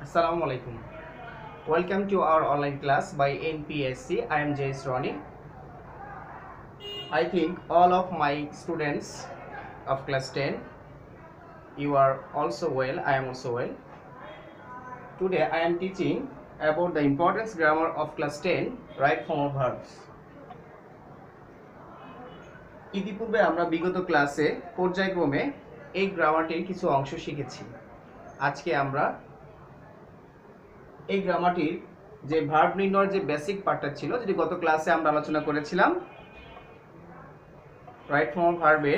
Assalamu alaikum. Welcome to our online class by NPSC. I am J.S. Ronnie. I think all of my students of class 10, you are also well. I am also well. Today I am teaching about the importance grammar of class 10, right form of verbs. ইতিপূর্বে আমরা বিগত ক্লাসে পর্যায়ক্রমে এই গ্রামারটির কিছু অংশ শিখেছি। আজকে আমরা এই গ্রামারটির যে ভার্ব নির্ণয়ের যে বেসিক পার্টটা ছিল, যেটি গত ক্লাসে আমরা আলোচনা করেছিলাম, রাইট ফর্ম অফ ভার্বের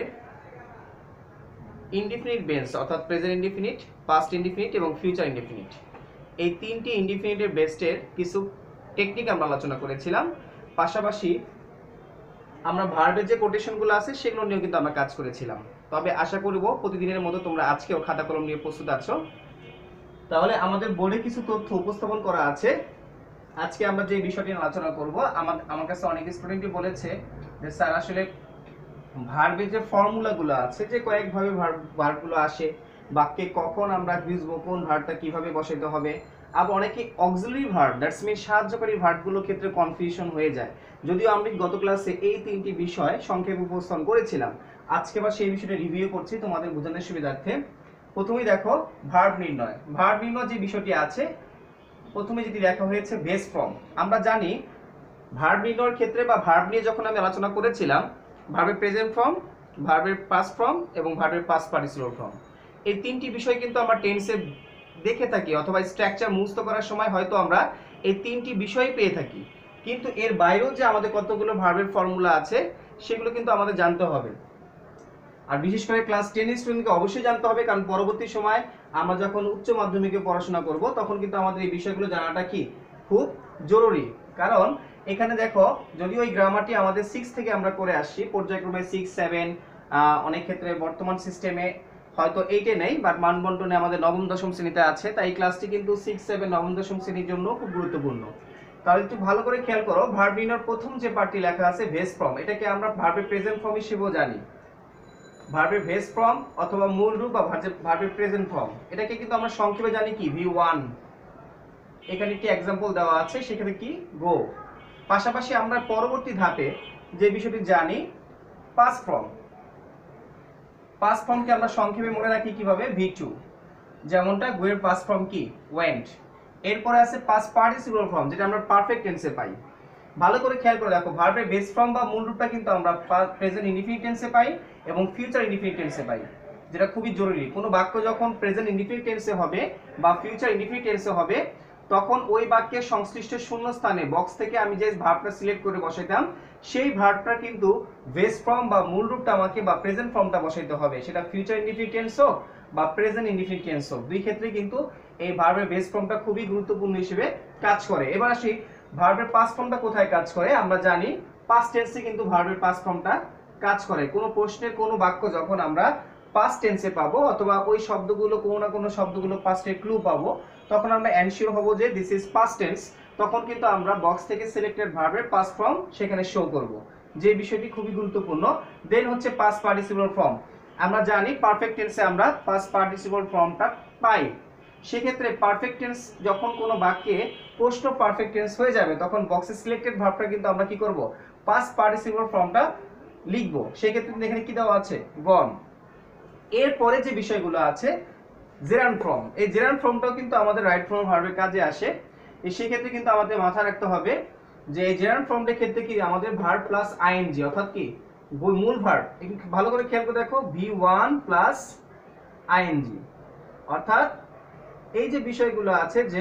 ইনডিফিনিট বেস অর্থাৎ প্রেজেন্ট ইনডিফিনিট, পাস্ট ইনডিফিনিট এবং ফিউচার ইনডিফিনিট, এই তিনটি ইনডিফিনিটের বেসের কিছু টেকনিক আমরা আলোচনা করেছিলাম। পাশাপাশি আমরা ভার্বের যে কোটেশনগুলো আছে সেগুলো নিয়েও কিন্তু আমরা কাজ করেছিলাম। তবে আশা করব প্রতিদিনের মতো তোমরা আজকেও খাতা কলম নিয়ে প্রস্তুত আছো। তাহলে আমাদের বোর্ডে কিছু তথ্য উপস্থাপন করা আছে। আজকে আমরা যে বিষয়টি আলোচনা করব, আমার কাছে অনেক স্টুডেন্টই বলেছে যে স্যার আসলে ভার্বের যে ফর্মুলাগুলো আছে, যে কয়েকভাবে ভার্বগুলো আসে, বাক্যে কখন আমরা বুঝবো কোন ভার্বটা কিভাবে বসাইতে হবে। আবার অনেকে অক্সিলারি ভার্ব, দ্যাটস মিন সাহায্যকারী ভার্বগুলোর ক্ষেত্রে কনফিউশন হয়ে যায়। যদিও আমি গত ক্লাসে এই তিনটি বিষয় সংক্ষেপে উপস্থাপন করেছিলাম, আজকে আবার সেই বিষয়টা রিভিউ করছি তোমাদের বোঝানোর সুবিধার্থে। প্রথমেই দেখো ভার্ব নির্ণয়। ভার্ব নির্ণয় যে বিষয়টি আছে, প্রথমে যেটি লেখা হয়েছে বেস ফর্ম। আমরা জানি ভার্ব নির্ণয়ের ক্ষেত্রে বা ভার্ব নিয়ে যখন আমি আলোচনা করেছিলাম, ভার্বের প্রেজেন্ট ফর্ম, ভার্বের পাস্ট ফর্ম এবং ভার্বের পাস্ট পার্টিসিপল ফর্ম, এই তিনটি বিষয় কিন্তু আমরা টেন্সে দেখে থাকি, অথবা স্ট্রাকচার মুখস্থ করার সময় হয়তো আমরা এই তিনটি বিষয় পেয়ে থাকি। কিন্তু এর বাইরেও যে আমাদের কতগুলো ভার্বের ফর্মুলা আছে সেগুলো কিন্তু আমাদের জানতে হবে। আর বিশেষ করে ক্লাস 10 স্টুডেন্টকে অবশ্যই জানতে হবে, কারণ পরবর্তী সময় আমরা যখন উচ্চ মাধ্যমিকে পড়াশোনা করব তখন কিন্তু আমাদের এই বিষয়গুলো জানাটা কি খুব জরুরি। কারণ এখানে দেখো, যদিও এই গ্রামারটি আমাদের 6 থেকে আমরা করে আসছি, পর্যায়ক্রমে 6, 7, অনেক ক্ষেত্রে বর্তমান সিস্টেমে হয়তো 8-এ নেই, বাট মানবন্টনে আমাদের নবম দশম শ্রেণীতে আছে। তাই এই ক্লাসটি কিন্তু 6, 7, নবম দশম শ্রেণীর জন্য খুব গুরুত্বপূর্ণ। তাহলে একটু ভালো করে খেয়াল করো, ভার্ব নির্ণয়ের প্রথম যে পার্টটি লেখা আছে বেস ফর্ম, এটাকে আমরা ভার্বের প্রেজেন্ট ফর্ম হিসেবেও জানি। ভার্বের বেস ফর্ম অথবা মূল রূপ বা ভার্বের প্রেজেন্ট ফর্ম, এটাকে কিন্তু আমরা সংক্ষেপে জানি কি V1। এখানে একটি एग्जांपल দেওয়া আছে, সেখানে কি গো। পাশাপাশি আমরা পরবর্তী ধাপে যে বিষয়টি জানি পাস্ট ফর্ম। পাস্ট ফর্মকে আমরা সংক্ষেপে মনে রাখি কিভাবে V2, যেমনটা গো এর পাস্ট ফর্ম কি ওয়েন্ট। এরপরে আছে পাস্ট পার্টিসিপল ফর্ম, যেটা আমরা পারফেক্ট টেন্সে পাই। ভালো করে খেয়াল করে দেখো, ভার্বের বেস ফর্ম বা মূল রূপটা কিন্তু আমরা প্রেজেন্ট ইনডিফিনিট টেন্সে পাই এবং ফিউচার ইনডিফিনিট টেন্সে পাই, যেটা খুবই জরুরি। কোনো বাক্য যখন প্রেজেন্ট ইনডিফিনিট টেন্সে হবে বা ফিউচার ইনডিফিনিট টেন্সে হবে, তখন ওই বাক্যের সংশ্লিষ্ট শূন্যস্থানে বক্স থেকে আমি যে ভার্বটা সিলেক্ট করে বসাইতাম, সেই ভার্বটা কিন্তু বেস ফর্ম বা মূল রূপটা আমাকে বা প্রেজেন্ট ফর্মটা বসাইতে হবে। সেটা ফিউচার ইনডিফিনিট টেন্স হোক বা প্রেজেন্ট ইনডিফিনিট টেন্স হোক, দুই ক্ষেত্রে কিন্তু এই ভার্বের বেস ফর্মটা খুবই গুরুত্বপূর্ণ হিসেবে কাজ করে। এবার আসি ভার্বের পাস্ট ফর্মটা কোথায় কাজ করে। আমরা জানি পাস্ট টেন্সে কিন্তু ভার্বের পাস্ট ফর্মটা কাজ করে। কোনো প্রশ্নের কোনো বাক্য যখন আমরা পাস্ট টেন্সে পাবো, অথবা ওই শব্দগুলো কোনো না কোনো শব্দগুলো পাস্টের ক্লু পাবো, তখন আমরা এনশিওর হব যে দিস ইজ পাস্ট টেন্স। তখন কিন্তু আমরা বক্স থেকে সিলেক্টেড ভার্বের পাস্ট ফর্ম সেখানে শো করব, যে বিষয়টি খুবই গুরুত্বপূর্ণ। দেন হচ্ছে পাস্ট পার্টিসিপল ফর্ম। আমরা জানি পারফেক্ট টেন্সে আমরা পাস্ট পার্টিসিপল ফর্মটা পাই। সেক্ষেত্রে পারফেক্ট টেন্স যখন কোনো বাক্যে পোস্ট অফ পারফেক্ট টেন্স হয়ে যাবে, তখন বক্সে সিলেক্টেড ভার্বটা কিন্তু আমরা কি করব, পাস্ট পার্টিসিপল ফর্মটা লিখবো। সেক্ষেত্রে এখানে কি দেওয়া আছে গন। এরপরে যে বিষয়গুলো আছে জেরান্ড ফর্ম, এই জেরান্ড ফর্মটাও কিন্তু আমাদের রাইট ফর্ম ভার্বের কাজে আসে। সেই ক্ষেত্রে কিন্তু আমাদের মাথায় রাখতে হবে যে এই জেরান্ড ফর্মটার ক্ষেত্রে কি আমাদের ভার্ব প্লাস আইএনজি, অর্থাৎ কি মূল ভার্ব। ভালো করে খেয়াল করে দেখো, V1 প্লাস আইএনজি, অর্থাৎ এই যে বিষয়গুলো আছে যে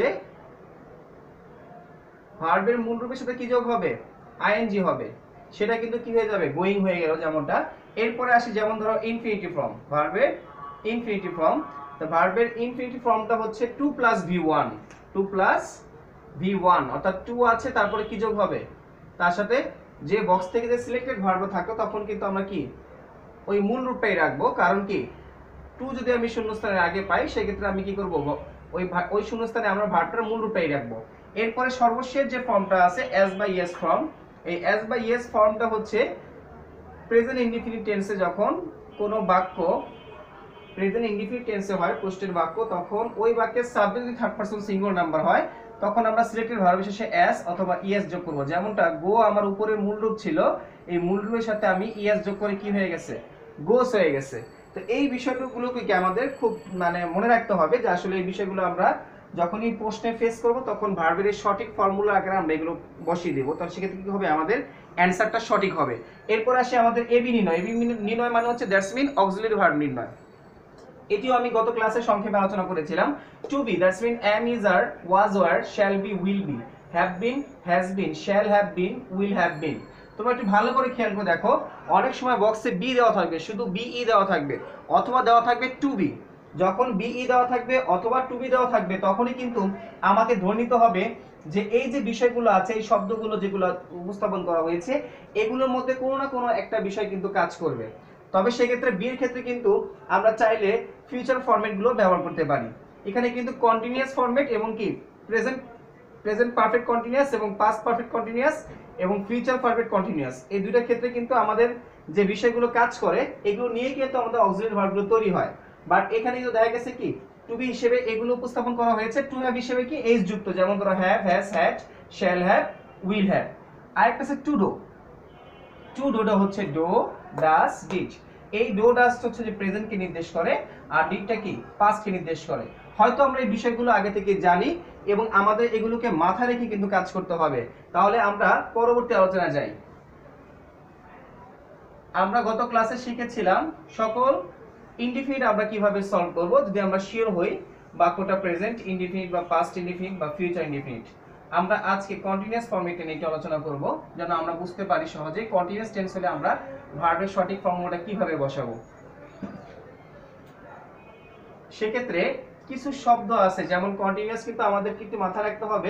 ভার্বের মূল রূপের সাথে কি যোগ হবে, আইএনজি হবে, সেটা কিন্তু কি হয়ে যাবে গোয়িং হয়ে গেল যেমনটা। এরপরে আসি যেমন ধরো ইনফিনিটিভ ফর্ম, ভার্বের ইনফিনিটিভ ফর্ম। তো ভার্বের ইনফিনিটিভ ফর্মটা হচ্ছে 2 প্লাস V1, 2 প্লাস V1, অর্থাৎ 2 আছে, তারপরে কি যোগ হবে, তার সাথে যে বক্স থেকে যে সিলেক্টেড ভার্ব থাকবে, তখন কিন্তু আমরা কি ওই মূল রূপটাই রাখবো। কারণ কি 2 যদি আমি শূন্যস্থানের আগে পাই, সেক্ষেত্রে আমি কি করব, ওই শূন্যস্থানে আমরা ভার্বটার মূল রূপটাই রাখবো। এরপরে সর্বশেষ যে ফর্মটা আছে এস বাই এস ফর্ম। এই এস বাই এস ফর্মটা হচ্ছে প্রেজেন্ট ইনডিফিনিট টেন্সে যখন কোনো বাক্য প্রেজেন্ট ইনডিফিনিট টেন্সে হয় প্রশ্নের বাক্য, তখন ওই বাক্যের সাবজেক্ট যদি থার্ড পারসন সিঙ্গুলার নাম্বার হয় তখন আমরা সিলেক্টেড ভার্বের শেষে এস অথবা ইএস যোগ করব। যেমনটা গো আমার উপরের মূল রূপ ছিল, এই মূল রূপের সাথে আমি ইএস যোগ করে কি হয়ে গেছে, গোস হয়ে গেছে। তো এই বিষয়গুলোকে আমাদের খুব মনে রাখতে হবে যে আসলে এই বিষয়গুলো আমরা যখনই প্রশ্নে ফেস করব তখন ভার্বের সঠিক ফর্মুলা আকারে আমরা এগুলো বসিয়ে দেবো, তখন সেক্ষেত্রে কি হবে, আমাদের অ্যান্সারটা সঠিক হবে। এরপর আসে আমাদের এবি নির্ণয়। এবি নির্ণয় মানে হচ্ছে দ্যাটস মিন অক্সিলারি ভার্ব নির্ণয়। এটিও আমি গত ক্লাসে সংক্ষেপে আলোচনা করেছিলাম। To be that's mean am is are, was were, shall be will be, have been has been, shall have been, will have been. তোমরা একটু ভালো করে খেয়াল করে দেখো, অনেক সময় বক্সে বি দেওয়া থাকবে, শুধু বিই দেওয়া থাকবে, অথবা দেওয়া থাকবে টু বি। যখন বিই দেওয়া থাকবে অথবা টু বি দেওয়া থাকবে তখনই কিন্তু আমাকে ধরে নিতে হবে যে এই যে বিষয়গুলো আছে, এই শব্দগুলো যেগুলো উপস্থাপন করা হয়েছে এগুলোর মধ্যে কোনো না কোনো একটা বিষয় কিন্তু কাজ করবে। তবে সেক্ষেত্রে বিয়ের ক্ষেত্রে কিন্তু আমরা চাইলে ফিউচার ফরম্যাটগুলো ব্যবহার করতে পারি। এখানে কিন্তু কন্টিনিউয়াস ফরম্যাট এবং কি প্রেজেন্ট পারফেক্ট কন্টিনিউয়াস এবং পাস্ট পারফেক্ট কন্টিনিউয়াস এবং ফিউচার পারফেক্ট কন্টিনিউয়াস, এই দুইটা ক্ষেত্রে কিন্তু আমাদের যে বিষয়গুলো কাজ করে এগুলো নিয়ে কিন্তু আমাদের অক্সিলারি ভার্বগুলো তৈরি হয়। বাট এখানে কিন্তু দেখা গেছে কি টু বি হিসেবে এগুলো উপস্থাপন করা হয়েছে, টু হ্যাভ হিসেবে কি এইচ যুক্ত, যেমন ধরো have, has, had, shall have, will have. আরেকটা আছে টু ডো। টু ডোটা হচ্ছে ডো, ডাস, ডিড। এই ডো ডাস হচ্ছে যে প্রেজেন্টকে নির্দেশ করে, আর ডিডটা কি পাস্টকে নির্দেশ করে। হয়তো আমরা এই বিষয়গুলো আগে থেকে জানি এবং আমাদের এগুলোকে মাথায় রেখে কিন্তু কাজ করতে হবে। তাহলে আমরা পরবর্তী আলোচনায় যাই। আমরা গত ক্লাসে শিখেছিলাম সকল ইনডিফিনিট আমরা কিভাবে সলভ করব যদি আমরা শিওর হই বাক্যটা প্রেজেন্ট ইনডিফিনিট বা পাস্ট ইনডিফিনিট বা ফিউচার ইনডিফিনিট। আমরা আজকে কন্টিনিউয়াস ফর্মেটে নিয়ে একটু আলোচনা করব যেন আমরা বুঝতে পারি সহজে কন্টিনিউয়াস টেন্স হলে আমরা ভার্বের সঠিক ফর্মুলাটা কিভাবে বসাবো। সেক্ষেত্রে কিছু শব্দ আছে যেমন কন্টিনিউয়াস, কিন্তু আমাদের কিন্তু মাথায় রাখতে হবে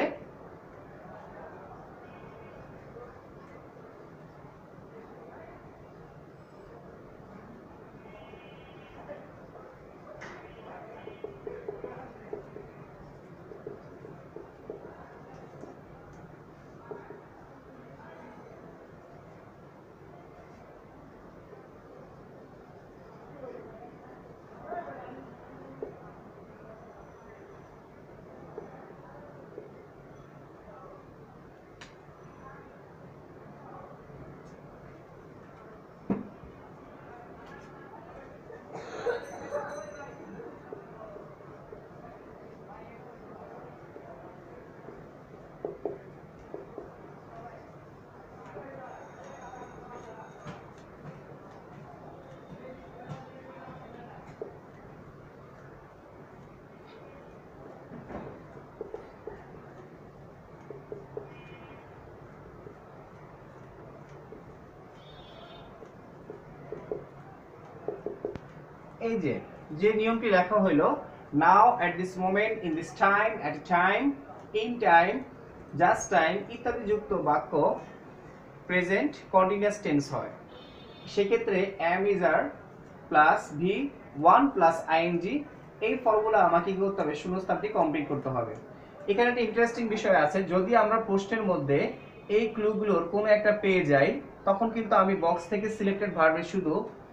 এই যে নিয়মটি লেখা হলো now, at this moment, in this time, at a time, in time, just time ইত্যাদি যুক্ত বাক্য প্রেজেন্ট কন্টিনিউয়াস টেন্স হয়। সেক্ষেত্রে am is are plus V one plus ING, এই ফর্মুলা আমাকে কি করতে হবে, শূন্যস্থানটি কমপ্লিট করতে হবে। এখানে একটা ইন্টারেস্টিং বিষয় আছে, যদি আমরা প্রশ্নের মধ্যে এই ক্লুগুলোর কোনো একটা পেয়ে যাই তখন কিন্তু আমি বক্স থেকে সিলেক্টেড ভার্বের শুধু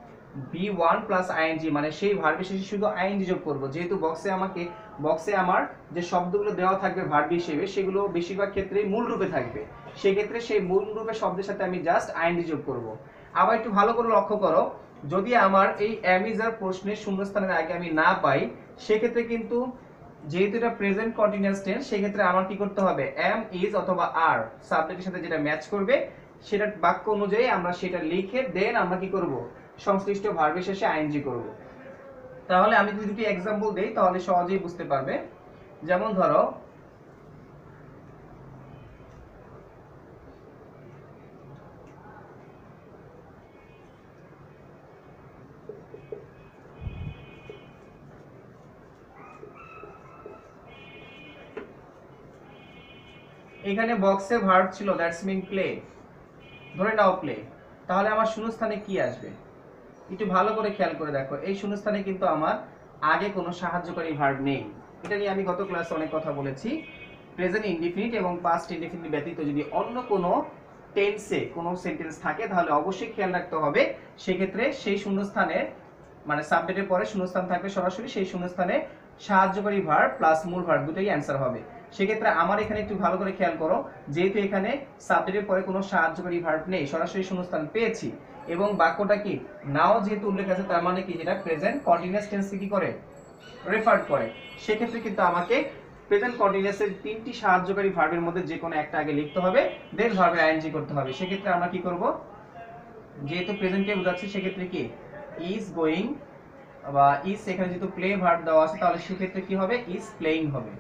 V1 প্লাস আইএনজি মানে সেই ভার্বের শেষে শুধু আইএনজি যোগ করব। যেহেতু বক্সে আমার যে শব্দগুলো দেওয়া থাকবে ভার্ব হিসেবে সেগুলো বেশিরভাগ ক্ষেত্রেই মূল রূপে থাকবে, সেই ক্ষেত্রে সেই মূল রূপের শব্দের সাথে আমি জাস্ট আইএনজি যোগ করব। আবার একটু ভালো করে লক্ষ্য করো, যদি আমার এই এম ইজ আর প্রশ্নের শূন্যস্থানের আগে আমি না পাই সেক্ষেত্রে কিন্তু যেহেতু এটা প্রেজেন্ট কন্টিনিউয়াস টেন্স সেক্ষেত্রে আমার কি করতে হবে, এম ইজ অথবা আর সাবজেক্টের সাথে যেটা ম্যাচ করবে সেটা বাক্য অনুযায়ী আমরা সেটা লিখে দেন আমরা কি করব, সংশ্লিষ্ট ভার্বের শেষে আইএনজি করব। তাহলে আমি যদি দুটি एग्जांपल দেই তাহলে সহজেই বুঝতে পারবে। যেমন ধরো এখানে বক্সে ভার্ব ছিল দ্যাটস মিন প্লে, ধরে নাও প্লে, তাহলে আমার শূন্যস্থানে কি আসবে একটু ভালো করে খেয়াল করে দেখো। এই শূন্যস্থানে কিন্তু আমার আগে কোনো সাহায্যকারী ভার্ব নেই। এটা নিয়ে আমি গত ক্লাসে অনেক কথা বলেছি। প্রেজেন্ট ইনডিফিনিট এবং পাস্ট ইনডিফিনিট ব্যতীত যদি অন্য কোনো টেন্সে কোনো সেন্টেন্স থাকে তাহলে অবশ্যই খেয়াল রাখতে হবে সেক্ষেত্রে সেই শূন্যস্থানের মানে সাবজেক্টের পরে শূন্যস্থান থাকবে সরাসরি, সেই শূন্যস্থানে সাহায্যকারী ভার্ব প্লাস মূল ভার্ব দুটোই অ্যান্সার হবে। সেক্ষেত্রে আমার এখানে একটু ভালো করে খেয়াল করো, যেহেতু এখানে সাবজেক্টের পরে কোনো সাহায্যকারী ভার্ব নেই, সরাসরি শূন্যস্থান পেয়েছি এবং বাক্যটা কি নাও যেহেতু উল্লেখ আছে, তার মানে কি যেটা প্রেজেন্ট কন্টিনিউয়াস টেন্সকে কি করে রেফার করে। সেক্ষেত্রে কিন্তু আমাকে প্রেজেন্ট কন্টিনিউয়াসের তিনটি সাহায্যকারী ভার্বের মধ্যে যে কোনো একটা আগে লিখতে হবে, দেন ভার্বের আইএনজি করতে হবে। সেক্ষেত্রে আমরা কি করব, যেহেতু প্রেজেন্টকে বোঝাচ্ছে সেক্ষেত্রে কি ইজ গোয়িং বা ইজ, এখানে যেহেতু প্লে ভার্ব দেওয়া আছে তাহলে সেক্ষেত্রে কি হবে ইজ প্লেইং হবে।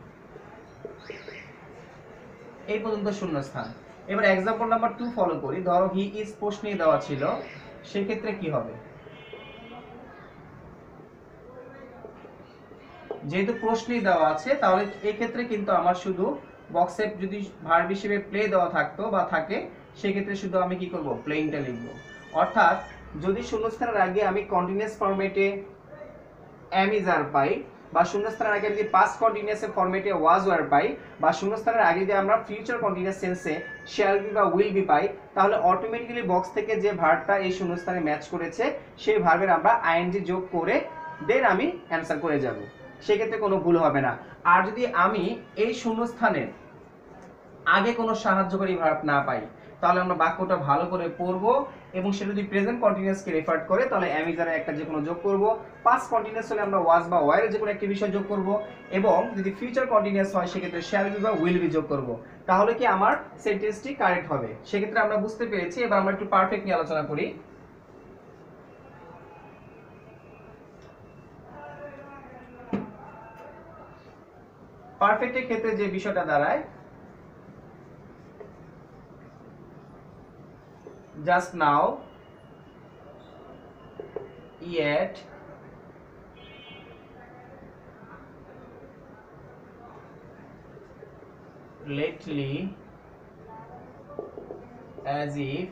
এই পর্যন্ত শূন্যস্থান। এবার एग्जांपल নাম্বার 2 ফলো করি। ধরো হি ইজ প্রশ্নে দেওয়া ছিল, সেক্ষেত্রে কি হবে, যেহেতু প্রশ্নে দেওয়া আছে তাহলে এই ক্ষেত্রে কিন্তু আমার শুধু বক্সে যদি ভার্ব হিসেবে প্লে দেওয়া থাকতো বা থাকে, সেক্ষেত্রে শুধু আমি কি করব প্লেইংটা লিখব। অর্থাৎ যদি শূন্যস্থানের আগে আমি কন্টিনিউয়াস ফরম্যাটে am is are পাই, বা শূন্যস্থানের আগে যদি পাস্ট কন্টিনিউয়াস ফরম্যাটে was were পাই, বা শূন্যস্থানের আগে যদি আমরা ফিউচার কন্টিনিউয়াস টেন্সে shall be বা will be পাই, তাহলে অটোমেটিক্যালি বক্স থেকে যে ভার্বটা এই শূন্যস্থানে ম্যাচ করেছে সেই ভার্বের আমরা আইএনজি যোগ করে দেন আমি অ্যানসার করে যাব। সেক্ষেত্রে কোনো ভুল হবে না। আর যদি আমি এই শূন্যস্থানের আগে কোনো সাহায্যকারী ভার্ব না পাই, তাহলে আমরা বাক্যটা ভালো করে পড়ব এবং সেটা যদি প্রেজেন্ট কন্টিনিউয়াসকে রেফার করে তাহলে am is are একটা যে কোনো যোগ করব, পাস্ট কন্টিনিউয়াস হলে আমরা was বা were যে কোনো একটা বিষয় যোগ করব, এবং যদি ফিউচার কন্টিনিউয়াস হয় সেক্ষেত্রে shall be বা will be যোগ করব। তাহলে কি আমার সেন্টেন্সটি কারেক্ট হবে। সেক্ষেত্রে আমরা বুঝতে পেরেছি। এবার আমরা একটু পারফেক্ট নিয়ে আলোচনা করি। পারফেক্টের ক্ষেত্রে যে বিষয়টা দাঁড়ায়, just now, yet, lately, as if,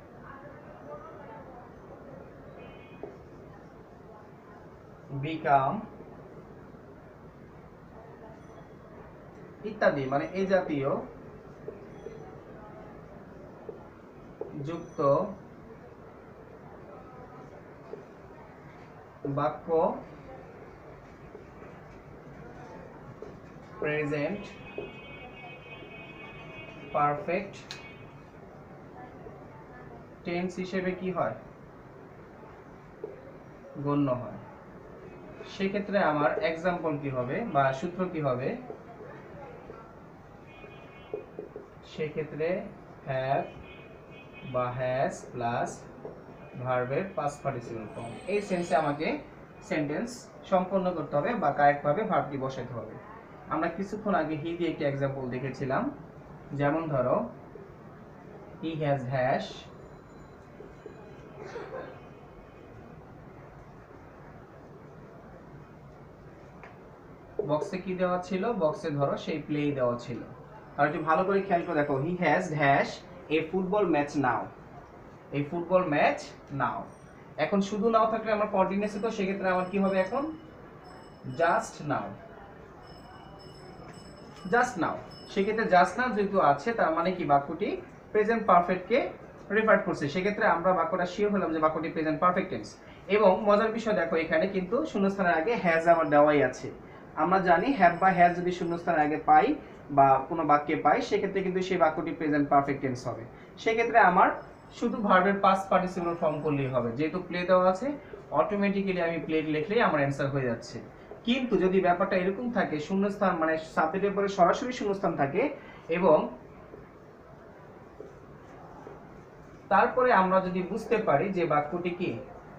become ইত্যাদি, মানে এই জাতীয় যুক্ত বাক্য প্রেজেন্ট পারফেক্ট টেন্স হিসেবে কি হয় গণ্য হয়। সেক্ষেত্রে আমার एग्जांपल কি হবে বা সূত্র কি হবে, সেক্ষেত্রে হ্যাভ বা হ্যাজ প্লাস ভার্বের পাস্ট পার্টিসিপল ফর্ম, এই সেন্সে আমাকে সেন্টেন্স সম্পন্ন করতে হবে বা কারেক্ট ভাবে ভার্বটি বসাতে হবে। আমরা কিছুক্ষণ আগে হি দিয়ে একটা एग्जांपल দেখেছিলাম। যেমন ধরো হি হ্যাজ হ্যাশ, বক্সে কি দেওয়া ছিল, বক্সে ধরো সেই প্লে দেওয়া ছিল। আর একটু ভালো করে খেয়াল করে দেখো, he has has a football match now, এই ফুটবল ম্যাচ নাও। এখন শুধু নাও থাকলে আমার কন্টিনিউয়াস, তো সেক্ষেত্রে আমার কি হবে এখন জাস্ট নাও, জাস্ট নাও। সেক্ষেত্রে জাস্ট নাও যেহেতু আছে তার মানে কি বাক্যটি প্রেজেন্ট পারফেক্টকে রেফার করছে। সেক্ষেত্রে আমরা বাক্যটা শিওর হলাম যে বাক্যটি প্রেজেন্ট পারফেক্ট টেন্স। এবং মজার বিষয় দেখো, এখানে কিন্তু শূন্যস্থানের আগে হ্যাজ আমার দেওয়াই আছে। আমরা জানি হ্যাভ বা হ্যাজ যদি শূন্যস্থানের আগে পাই বা কোনো বাক্যে পাই, সেক্ষেত্রে কিন্তু সেই বাক্যটি প্রেজেন্ট পারফেক্ট টেন্স হবে। সেক্ষেত্রে আমার শুধু ভার্বের পাস্ট পার্টিসিপল ফর্ম করলেই হবে, যেহেতু প্লে দেওয়া আছে অটোমেটিক্যালি আমি প্লে লিখলেই আমার অ্যান্সার হয়ে যাচ্ছে। কিন্তু যদি ব্যাপারটা এরকম থাকে, শূন্যস্থান মানে সাবজেক্টের পরে সরাসরি শূন্যস্থান থাকে এবং তারপরে আমরা যদি বুঝতে পারি যে বাক্যটি কি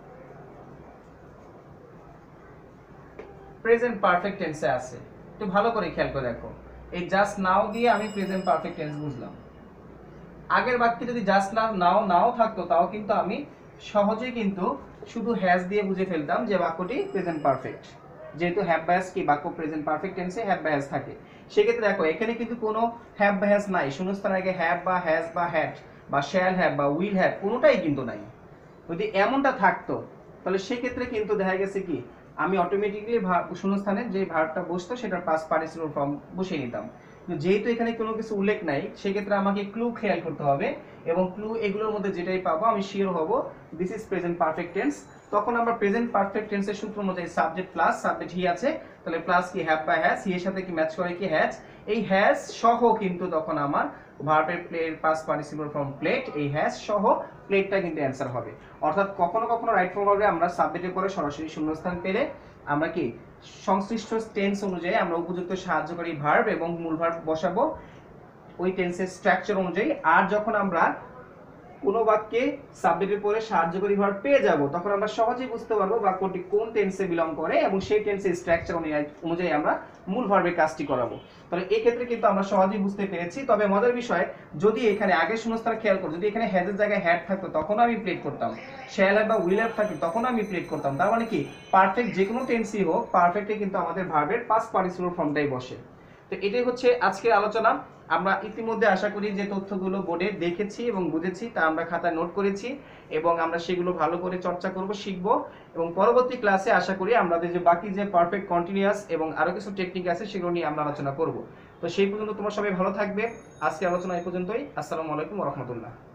প্রেজেন্ট পারফেক্ট টেন্সে আছে, একটু ভালো করে খেয়াল করে দেখো, এই জাস্ট নাও দিয়ে আমি প্রেজেন্ট পারফেক্ট টেন্স বুঝলাম। আগের বাক্যে যদি জাস্ট নাও নাও থাকতো তাও কিন্তু আমি সহজেই কিন্তু শুধু হ্যাজ দিয়ে বুঝে ফেলতাম যে বাক্যটি প্রেজেন্ট পারফেক্ট, যেহেতু হ্যাভ বা হ্যাজ কি বাক্য প্রেজেন্ট পারফেক্ট টেন্সে হ্যাভ বা হ্যাজ থাকে। সেক্ষেত্রে দেখো এখানে কিন্তু কোনো হ্যাভ বা হ্যাজ নাই, শূন্যস্থানের আগে হ্যাভ বা হ্যাজ বা হ্যাড বা শ্যাল হ্যাভ বা উইল হ্যাভ কোনোটাই কিন্তু নাই। যদি এমনটা থাকতো তাহলে সেক্ষেত্রে কিন্তু দেখা গেছে কি আমি অটোমেটিক্যালি শূন্যস্থানে যে ভার্বটা বসতো সেটার পাস্ট পার্টিসিপল ফর্ম বসিয়ে নিতাম। যেহেতু এখানে কোনো কিছু উল্লেখ নাই, সেক্ষেত্রে আমাকে ক্লু খেয়াল করতে হবে এবং ক্লু এগুলোর মধ্যে যেটাই পাবো আমি শিওর হব this is present perfect tense. তখন আমরা প্রেজেন্ট পারফেক্ট টেন্সের সূত্র অনুযায়ী সাবজেক্ট প্লাস সাবজেক্ট হি আছে, তাহলে প্লাস কি হ্যাভ বা হ্যাজ, হি এর সাথে কি ম্যাচ করে কি হ্যাজ, এই হ্যাজ সহ কিন্তু তখন আমার ভার্বের প্লের পাস্ট পার্টিসিপল ফর্ম প্লেট, এই হ্যাজ সহ প্লেটটা কিন্তু অ্যান্সার হবে। অর্থাৎ কখনো কখনো রাইট ফর্ম হবে আমরা সাবজেক্টের পরে সরাসরি শূন্যস্থান পেলে আমরা কি সংশ্লিষ্ট টেন্স অনুযায়ী আমরা উপযুক্ত সাহায্যকারী ভার্ব এবং মূল ভার্ব বসাবো ওই টেন্সের স্ট্রাকচার অনুযায়ী। আর যখন আমরা কোনো বাক্যে সাবজেক্টের পরে সাহায্যকারী ভার্ব পেয়ে যাব তখন আমরা সহজেই বুঝতে পারবো বাক্যটি কোন টেন্সে বিলং করে এবং সেই টেন্সের স্ট্রাকচার অনুযায়ী আমরা মূল ভার্বের কাজটি করাবো। তাহলে এই ক্ষেত্রে কিন্তু আমরা সহজেই বুঝতে পেরেছি। তবে মজার বিষয়, যদি এখানে আগের শূন্যস্থান খেয়াল করো, যদি এখানে হ্যাজের জায়গায় হ্যাড থাকতো তখন আমি প্লেট করতাম, শ্যাল হ্যাভ বা উইল হ্যাভ থাকতো তখন আমি প্লেট করতাম। তার মানে কি পারফেক্ট যে কোনো টেন্সই হোক, পারফেক্টে কিন্তু আমাদের ভার্বের পাস্ট পার্টিসিপল ফর্মটাই বসে। তো এটাই হচ্ছে আজকের আলোচনা। আমরা ইতিমধ্যে আশা করি যে তথ্যগুলো বোর্ডে দেখেছি এবং বুঝেছি তা আমরা খাতায় নোট করেছি এবং আমরা সেগুলো ভালো করে চর্চা করব, শিখব এবং পরবর্তী ক্লাসে আশা করি আমাদের যে বাকি যে পারফেক্ট কন্টিনিউয়াস এবং আরো কিছু টেকনিক আছে সেগুলো নিয়ে আমরা আলোচনা করব। তো সেই পর্যন্ত তোমরা সবাই ভালো থাকবে। আজকে আলোচনা এই পর্যন্তই। আসসালামু আলাইকুম ওয়া রাহমাতুল্লাহ।